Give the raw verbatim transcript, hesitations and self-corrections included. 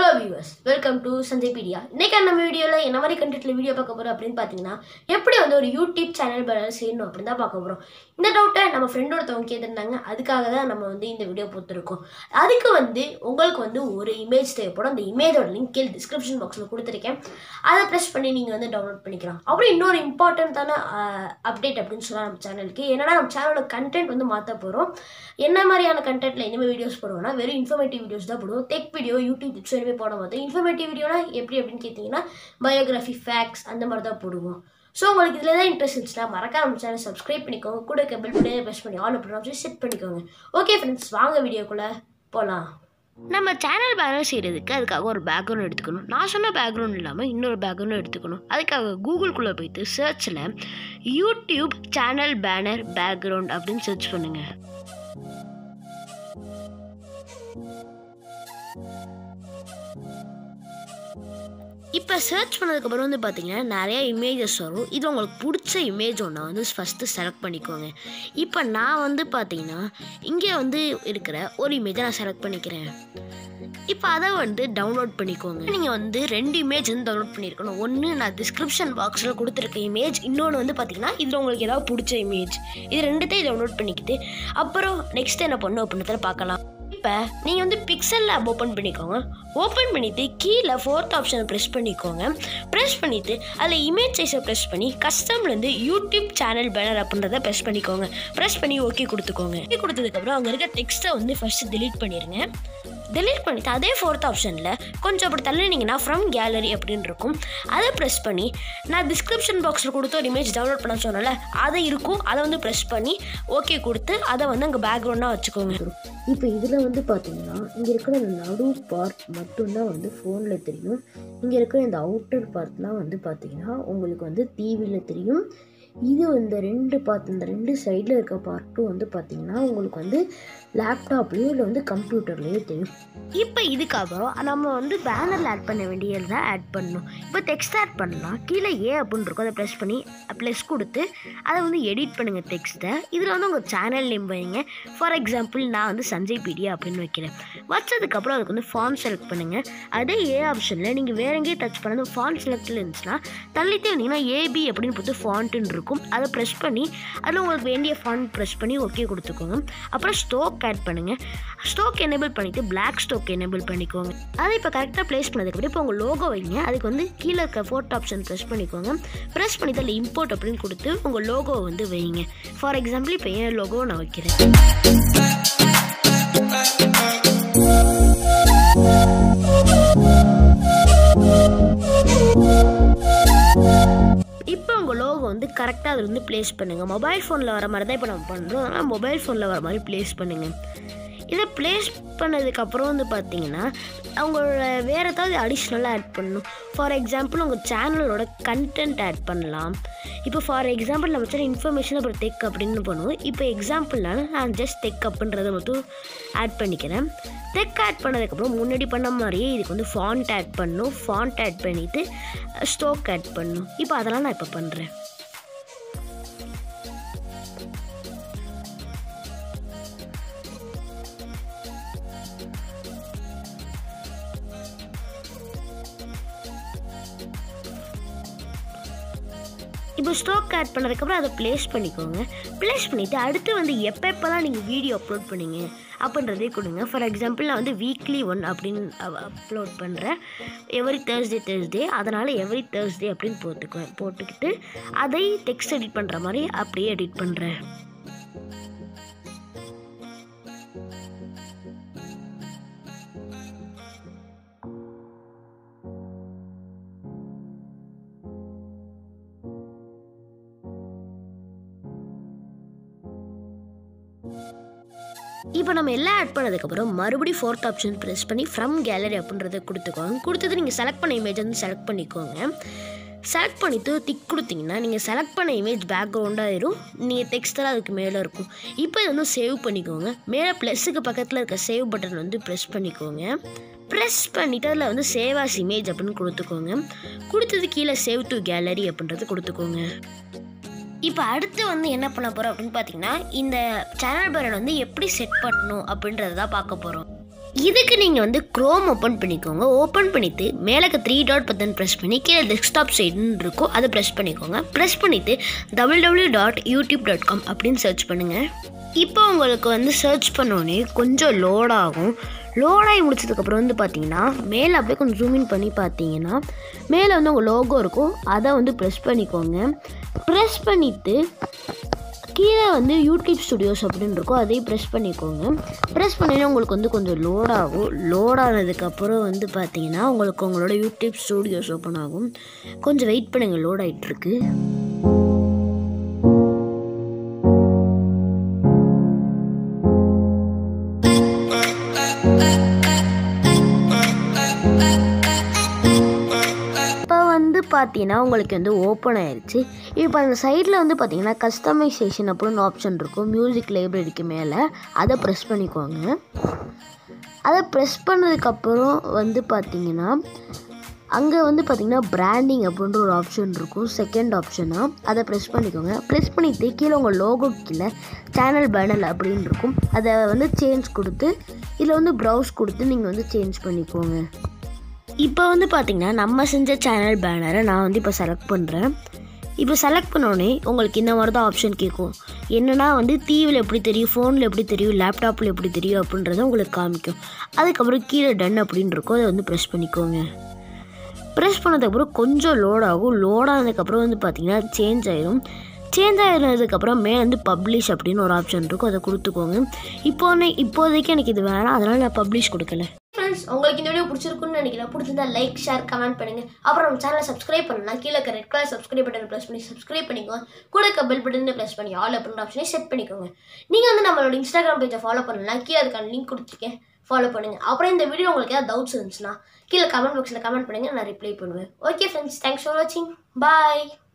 Hello viewers, welcome to Sanjaypedia. இன்னைக்கு நம்ம வீடியோல என்ன மாதிரி கண்டென்ட்ல வீடியோ பார்க்க போறோம் அப்படினு பாத்தீங்கன்னா எப்படி வந்து ஒரு YouTube சேனல் பேனல் செய்யணும் அப்படினு தான் பார்க்க போறோம். இந்த டவுட்டை நம்ம ஃப்ரெண்டோட தவங்க கேட்டிருந்தாங்க. அதுக்காக தான் நம்ம வந்து இந்த வீடியோ போட்டுருக்கோம். அதுக்கு வந்து உங்களுக்கு வந்து ஒரு இமேஜ் தேவைப்படும். அந்த இமேஜோட லிங்க் கீழ டிஸ்கிரிப்ஷன் பாக்ஸ்ல கொடுத்திருக்கேன். அதை பிரஸ் பண்ணி நீங்க வந்து டவுன்லோட் பண்ணிக்கலாம். அப்புறம் இன்னொரு இம்பார்ட்டன்ட்டான அப்டேட் அப்படினு சொல்லலாம் நம்ம சேனலுக்கு. என்னன்னா நம்ம சேனலோட கண்டென்ட் வந்து மாத்த போறோம். என்ன மாதிரியான கண்டென்ட்ல இனிமே வீடியோஸ் போடுவோம்னா வெறும் இன்ஃபர்மேட்டிவ் வீடியோஸ் தான் போடுவோம். டெக் வீடியோ, யூடியூப் டிப்ஸ் எதுவுமே போட மாட்டோம். இன்ஃபர்மேட்டிவ் வீடியோனா எப்படி அப்படின்னு கேட்டிங்கன்னா பயோகிராஃபி, ஃபேக்ட்ஸ் அந்த மாதிரி தான் போடுவோம். ஸோ உங்களுக்கு இதில் தான் இன்ட்ரெஸ்ட் இருந்துச்சுன்னா மறக்காம நம்ம சேனல் சப்ஸ்கிரைப் பண்ணிக்கோங்க. கூட பெல் பட்டனை ப்ரெஸ் பண்ணி ஆல் அப்படின்னு செட் பண்ணிக்கோங்க. ஓகே ஃப்ரெண்ட்ஸ், வாங்க வீடியோக்குள்ளே போகலாம். நம்ம சேனல் பேனர் செய்கிறதுக்கு அதுக்காக ஒரு பேக்ரவுண்ட் எடுத்துக்கணும். நான் சொன்ன பேக்ரவுண்ட் இல்லாமல் இன்னொரு பேக்ரவுண்ட் எடுத்துக்கணும். அதுக்காக கூகுள்குள்ளே போயிட்டு சர்ச்சில் யூடியூப் சேனல் பேனர் பேக்ரவுண்ட் அப்படின்னு சர்ச் பண்ணுங்கள். இப்போ சர்ச் பண்ணதுக்கப்புறம் வந்து பார்த்தீங்கன்னா நிறையா இமேஜஸ் வரும். இது உங்களுக்கு பிடிச்ச இமேஜ் ஒன்று வந்து ஃபஸ்ட்டு செலக்ட் பண்ணிக்கோங்க. இப்போ நான் வந்து பார்த்தீங்கன்னா இங்கே வந்து இருக்கிற ஒரு இமேஜை நான் செலக்ட் பண்ணிக்கிறேன். இப்போ அதை வந்து டவுன்லோட் பண்ணிக்கோங்க. நீங்கள் வந்து ரெண்டு இமேஜ் வந்து டவுன்லோட் பண்ணியிருக்கணும். ஒன்று நான் டிஸ்கிரிப்ஷன் பாக்ஸில் கொடுத்துருக்க இமேஜ், இன்னொன்று வந்து பார்த்தீங்கன்னா இதில் உங்களுக்கு ஏதாவது பிடிச்ச இமேஜ். இது ரெண்டுத்தையும் டவுன்லோட் பண்ணிக்கிட்டு அப்புறம் நெக்ஸ்ட் என்ன பண்ணணும் அப்படின்னு பார்க்கலாம். இப்போ நீங்கள் வந்து பிக்சல் லேப் ஓப்பன் பண்ணிக்கோங்க. ஓப்பன் பண்ணிவிட்டு கீழே ஃபோர்த் ஆப்ஷனை ப்ரெஸ் பண்ணிக்கோங்க. ப்ரெஸ் பண்ணிவிட்டு அதில் இமேஜ் சைஸை ப்ரெஸ் பண்ணி கஸ்டம்லேருந்து யூடியூப் சேனல் பேனர் அப்படின்றத ப்ரெஸ் பண்ணிக்கோங்க. ப்ரெஸ் பண்ணி ஓகே கொடுத்துக்கோங்க. ஓகே கொடுத்ததுக்கப்புறம் அங்கே இருக்க டெக்ஸ்ட்டை வந்து ஃபஸ்ட்டு டெலீட் பண்ணிடுங்க. டெலீட் பண்ணிவிட்டு அதே ஃபோர்த் ஆப்ஷனில் கொஞ்சம் அப்படி தள்ளினீங்கன்னா ஃப்ரம் கேலரி அப்படின்னு இருக்கும். அதை ப்ரெஸ் பண்ணி நான் டிஸ்கிரிப்ஷன் பாக்ஸில் கொடுத்து ஒரு இமேஜ் டவுன்லோட் பண்ண சொன்னல அதை இருக்கும். அதை வந்து ப்ரெஸ் பண்ணி ஓகே கொடுத்து அதை வந்து அங்கே பேக்ரவுண்டாக வச்சுக்கோங்க. இப்போ இதில் வந்து பார்த்தீங்கன்னா இங்கே இருக்கிற இந்த நடு பார்ட் மட்டும்தான் வந்து ஃபோனில் தெரியும். இங்கே இருக்கிற இந்த அவுட்டர் பார்ட்லாம் வந்து பார்த்தீங்கன்னா உங்களுக்கு வந்து டிவியில் தெரியும். இது இந்த ரெண்டு பார்ட், இந்த ரெண்டு சைடில் இருக்க பார்ட்டும் வந்து பார்த்தீங்கன்னா உங்களுக்கு வந்து லேப்டாப்லேயோ இல்லை வந்து கம்ப்யூட்டர்லேயோ தெரியும். இப்போ இதுக்கப்புறம் நம்ம வந்து பேனரில் ஆட் பண்ண வேண்டியதை ஆட் பண்ணணும். இப்போ டெக்ஸ்ட் ஆட் பண்ணலாம். கீழே ஏ அப்படின்னு இருக்கும், அதை ப்ரெஸ் பண்ணி ப்ளஸ் கொடுத்து அதை வந்து எடிட் பண்ணுங்கள் டெக்ஸ்ட்டை. இதில் வந்து உங்கள் சேனல் நேம் வைங்க. ஃபார் எக்ஸாம்பிள் நான் வந்து சஞ்சய்பீடியா அப்படின்னு வைக்கிறேன். வச்சதுக்கப்புறம் அதுக்கு வந்து ஃபாண்ட் செலக்ட் பண்ணுங்கள். அதே ஏ ஆப்ஷனில் நீங்கள் வேற எங்கேயும் டச் பண்ணது ஃபாண்ட் செலக்டில் இருந்துச்சுன்னா தள்ளிட்டே வந்தீங்கன்னா ஏபி அப்படின்னு பார்த்து ஃபாண்ட்டுன்னு இருக்கும். அதை ப்ரெஸ் பண்ணி அதில் உங்களுக்கு வேண்டிய ஃபாண்ட் ப்ரெஸ் பண்ணி ஓகே கொடுத்துக்கோங்க. அப்புறம் ஸ்டோக் ஆட் பண்ணுங்கள். ஸ்டோக் எனேபிள் பண்ணிவிட்டு பிளாக் ஸ்டோக் எனேபிள் பண்ணிக்கோங்க. அதை இப்போ கரெக்டாக ப்ளேஸ் பண்ணதுக்கப்புறம் இப்போ உங்கள் லோகோ வைங்க. அதுக்கு வந்து கீழே இருக்க ஃபோர்த் ஆப்ஷன் ப்ரெஸ் பண்ணிக்கோங்க. ப்ரெஸ் பண்ணி அதில் இம்போர்ட் அப்படின்னு கொடுத்து உங்கள் லோகோவை வந்து வைங்க. ஃபார் எக்ஸாம்பிள் இப்போ என் லோகோவை நான் வைக்கிறேன். இப்போ உங்கள் லோகோ வந்து கரெக்டாக அதில் வந்து ப்ளேஸ் பண்ணுங்கள். மொபைல் ஃபோனில் வர மாதிரி தான் இப்போ நம்ம பண்ணுறோம். அதனால் மொபைல் ஃபோனில் வர மாதிரி ப்ளேஸ் பண்ணுங்கள். இதை ப்ளேஸ் பண்ணதுக்கப்புறம் வந்து பார்த்தீங்கன்னா அவங்களோட வேறு ஏதாவது அடிஷ்னலாக ஆட் பண்ணணும். ஃபார் எக்ஸாம்பிள் உங்கள் சேனலோட கண்டென்ட் ஆட் பண்ணலாம். இப்போ ஃபார் எக்ஸாம்பிள் நம்ம சேனல் இன்ஃபர்மேஷன் அப்புறம் டெக் அப்படின்னு பண்ணுவோம். இப்போ எக்ஸாம்பிள்னால நான் ஜஸ்ட் டெக் அப்படின்றத மட்டும் ஆட் பண்ணிக்கிறேன். டெக் ஆட் பண்ணதுக்கப்புறம் முன்னாடி பண்ண மாதிரியே இதுக்கு வந்து ஃபாண்ட் ஆட் பண்ணணும். ஃபாண்ட் ஆட் பண்ணிவிட்டு ஸ்டோக் ஆட் பண்ணணும். இப்போ அதெல்லாம் நான் இப்போ பண்ணுறேன். இப்போ ஸ்டோக் ஆட் பண்ணதுக்கப்புறம் அதை ப்ளேஸ் பண்ணிக்கோங்க. ப்ளேஸ் பண்ணிவிட்டு அடுத்து வந்து எப்போ எப்போலாம் நீங்கள் வீடியோ அப்லோட் பண்ணீங்க அப்படின்றதே கொடுங்க. ஃபார் எக்ஸாம்பிள் நான் வந்து வீக்லி ஒன் அப்படின்னு அப்லோட் பண்ணுறேன். எவ்ரி தேர்ஸ்டே தேர்ஸ்டே அதனால் எவ்ரி தேர்ஸ்டே அப்படின்னு போட்டுக்குவேன். போட்டுக்கிட்டு அதை டெக்ஸ்ட் எடிட் பண்ணுற மாதிரி அப்படியே எடிட் பண்ணுறேன். இப்போ நம்ம எல்லாம் ஆட் பண்ணதுக்கப்புறம் மறுபடியும் ஃபோர்த் ஆப்ஷன் ப்ரெஸ் பண்ணி ஃப்ரம் கேலரி அப்படின்றத கொடுத்துக்கோங்க. கொடுத்தது நீங்கள் செலக்ட் பண்ண இமேஜ் வந்து செலக்ட் பண்ணிக்கோங்க. செலக்ட் பண்ணிவிட்டு டிக் கொடுத்தீங்கன்னா நீங்கள் செலக்ட் பண்ண இமேஜ் பேக்ரவுண்டாக ஆயிரும். நீங்கள் டெக்ஸ்டெல்லாம் அதுக்கு மேலே இருக்கும். இப்போ இது வந்து சேவ் பண்ணிக்கோங்க. மேலே ப்ளஸ்ஸுக்கு பக்கத்தில் இருக்க சேவ் பட்டன் வந்து ப்ரெஸ் பண்ணிக்கோங்க. ப்ரெஸ் பண்ணிவிட்டு அதில் வந்து சேவ் ஆஸ் இமேஜ் அப்படின்னு கொடுத்துக்கோங்க. கொடுத்தது கீழே சேவ் டு கேலரி அப்படின்றது கொடுத்துக்கோங்க. இப்போ அடுத்து வந்து என்ன பண்ண போகிறோம் அப்படின்னு பார்த்தீங்கன்னா இந்த சேனல் பேனர் வந்து எப்படி செட் பண்ணணும் அப்படின்றத தான் பார்க்க போகிறோம். இதுக்கு நீங்கள் வந்து க்ரோம் ஓப்பன் பண்ணிக்கோங்க. ஓப்பன் பண்ணிவிட்டு மேலே த்ரீ டாட் பட்டன் ப்ரெஸ் பண்ணி கீழே டெஸ்க்டாப் சைடுன்னு இருக்கும், அதை ப்ரெஸ் பண்ணிக்கோங்க. ப்ரெஸ் பண்ணிவிட்டு W W W dot YouTube dot com அப்படின்னு சர்ச் பண்ணுங்கள். இப்போ உங்களுக்கு வந்து சர்ச் பண்ணோன்னே கொஞ்சம் லோட் ஆகும். லோடாகி முடிச்சதுக்கப்புறம் வந்து பார்த்தீங்கன்னா மேலே அப்படியே கொஞ்சம் ஜூமின் பண்ணி பார்த்தீங்கன்னா மேலே வந்து உங்கள் லோகோ இருக்கும், அதை வந்து ப்ரெஸ் பண்ணிக்கோங்க. ப்ரெஸ் பண்ணிவிட்டு கீழே வந்து யூடியூப் ஸ்டுடியோஸ் அப்படின்னு இருக்கும், அதையும் ப்ரெஸ் பண்ணிக்கோங்க. ப்ரெஸ் பண்ணினா உங்களுக்கு வந்து கொஞ்சம் லோட் ஆகும். லோட் ஆனதுக்கப்புறம் வந்து பார்த்தீங்கன்னா உங்களுக்கு உங்களோட யூடியூப் ஸ்டுடியோஸ் ஓப்பன் ஆகும். கொஞ்சம் வெயிட் பண்ணுங்கள், லோட் ஆகிட்டுருக்கு. பார்த்தீங்கன்னா உங்களுக்கு வந்து ஓப்பன் ஆயிடுச்சு. இப்போ அந்த சைடில் வந்து பார்த்தீங்கன்னா கஸ்டமைசேஷன் அப்படின்னு ஆப்ஷன் இருக்கும், மியூசிக் லைப்ரரிக்கு மேலே. அதை ப்ரெஸ் பண்ணிக்கோங்க. அதை ப்ரெஸ் பண்ணதுக்கப்புறம் வந்து பார்த்தீங்கன்னா அங்கே வந்து பார்த்தீங்கன்னா பிராண்டிங் அப்படின்ற ஒரு ஆப்ஷன் இருக்கும், செகண்ட் ஆப்ஷனாக. அதை ப்ரெஸ் பண்ணிக்கோங்க. ப்ரெஸ் பண்ணிவிட்டு கீழே உங்கள் லோகோ கீழே சேனல் பேனல் அப்படின்னு இருக்கும், அதை வந்து சேஞ்ச் கொடுத்து இதில் வந்து ப்ரௌஸ் கொடுத்து நீங்கள் வந்து சேஞ்ச் பண்ணிக்கோங்க. இப்போ வந்து பார்த்திங்கன்னா நம்ம செஞ்ச சேனல் பேனரை நான் வந்து இப்போ செலக்ட் பண்ணுறேன். இப்போ செலக்ட் பண்ணோடனே உங்களுக்கு இந்த மாதிரி தான் ஆப்ஷன் கேட்கும். என்னென்னா வந்து டிவியில் எப்படி தெரியும், ஃபோனில் எப்படி தெரியும், லேப்டாப்பில் எப்படி தெரியும் அப்படின்றத உங்களுக்கு காமிக்கும். அதுக்கப்புறம் கீழே டன் அப்படின்னு இருக்கும், அதை வந்து ப்ரெஸ் பண்ணிக்கோங்க. ப்ரெஸ் பண்ணதுக்கப்புறம் கொஞ்சம் லோட் ஆகும். லோட் ஆனதுக்கப்புறம் வந்து பார்த்திங்கன்னா சேஞ்ச் ஆயிடும். சேஞ்ச் ஆகிடுறதுக்கப்புறம் மேலே வந்து பப்ளிஷ் அப்படின்னு ஒரு ஆப்ஷன் இருக்கும், அதை கொடுத்துக்கோங்க. இப்போ இப்போதைக்கு எனக்கு இது வேணாம், அதனால் நான் பப்ளிஷ் கொடுக்கல. ஃப்ரெண்ட்ஸ், உங்களுக்கு இந்த வீடியோ பிடிச்சிருக்குன்னு நினைக்கிறேன். பிடிச்சிருந்தா லைக், ஷேர், கமெண்ட் பண்ணுங்கள். அப்புறம் நம்ம சேனலை சப்ஸ்கிரைப் பண்ணலாம். கீழே இருக்க ரெட் கலர் சப்ஸ்கிரைப் பட்டனை ப்ரெஸ் பண்ணி சப்ஸ்கிரைப் பண்ணிக்கோங்க. கூட இருக்க பெல் பட்டனை ப்ரெஸ் பண்ணி ஆல் அப்படின்ற ஆப்ஷனை செட் பண்ணிக்கோங்க. நீங்கள் வந்து நம்மளோட இன்ஸ்டாகிராம் பேஜை ஃபாலோ பண்ணலாம், கீழே அதுக்கான லிங்க் கொடுத்துருக்கேன், ஃபாலோ பண்ணுங்கள். அப்புறம் இந்த வீடியோ உங்களுக்கு ஏதாவது டவுட்ஸ் இருந்துச்சுன்னா கீழே கமெண்ட் பாக்ஸில் கமெண்ட் பண்ணுங்கள், நான் ரிப்ளை பண்ணுவேன். ஓகே ஃப்ரெண்ட்ஸ், தேங்க்ஸ் ஃபார் வாட்சிங். பாய்.